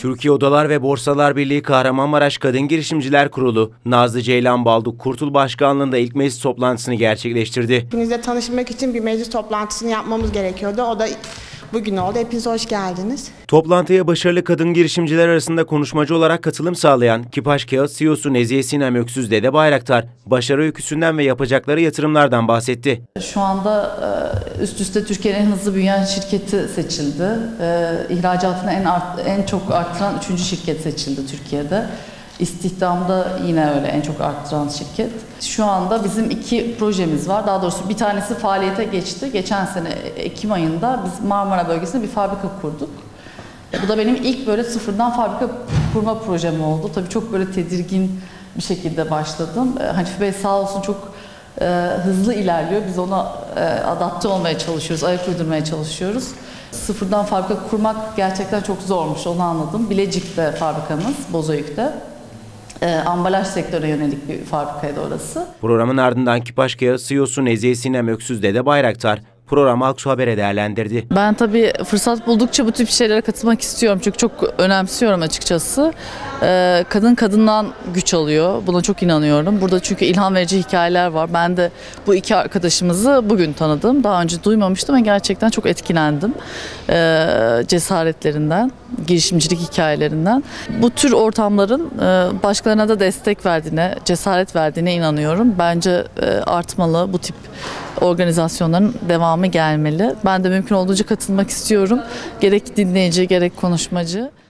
Türkiye Odalar ve Borsalar Birliği Kahramanmaraş Kadın Girişimciler Kurulu, Nazlı Ceylan Balduk Kurtul Başkanlığı'nda ilk meclis toplantısını gerçekleştirdi. Hepinizle tanışmak için bir meclis toplantısını yapmamız gerekiyordu. O da bugün oldu. Hepiniz hoş geldiniz. Toplantıya başarılı kadın girişimciler arasında konuşmacı olarak katılım sağlayan Kipaş Kağıt CEO'su Nezihe Sinem Öksüz Dede Bayraktar, başarı öyküsünden ve yapacakları yatırımlardan bahsetti. Şu anda üst üste Türkiye'nin en hızlı büyüyen şirketi seçildi. İhracatını en çok arttıran 3. şirket seçildi Türkiye'de. İstihdamda yine öyle en çok arttıran şirket. Şu anda bizim 2 projemiz var. Daha doğrusu bir tanesi faaliyete geçti. Geçen sene Ekim ayında biz Marmara bölgesinde bir fabrika kurduk. Bu da benim ilk böyle sıfırdan fabrika kurma projem oldu. Tabii çok böyle tedirgin bir şekilde başladım. Hanife Bey sağ olsun çok hızlı ilerliyor. Biz ona adapte olmaya çalışıyoruz, ayak uydurmaya çalışıyoruz. Sıfırdan fabrika kurmak gerçekten çok zormuş, onu anladım. Bilecik'te fabrikamız, Bozüyük'te. Ambalaj sektörüne yönelik bir fabrikaydı orası. Programın ardından Kipaş Kağıt CEO'su Nezihe Sinem Öksüz Dede Bayraktar, programı Halk Su Haber'e değerlendirdi. Ben tabii fırsat buldukça bu tip şeylere katılmak istiyorum. Çünkü çok önemsiyorum açıkçası. Kadın kadından güç alıyor. Buna çok inanıyorum. Burada çünkü ilham verici hikayeler var. Ben de bu 2 arkadaşımızı bugün tanıdım. Daha önce duymamıştım ve gerçekten çok etkilendim. Cesaretlerinden, girişimcilik hikayelerinden. Bu tür ortamların başkalarına da destek verdiğine, cesaret verdiğine inanıyorum. Bence artmalı bu tip organizasyonların devamı gelmeli. Ben de mümkün olduğunca katılmak istiyorum. Gerek dinleyici, gerek konuşmacı.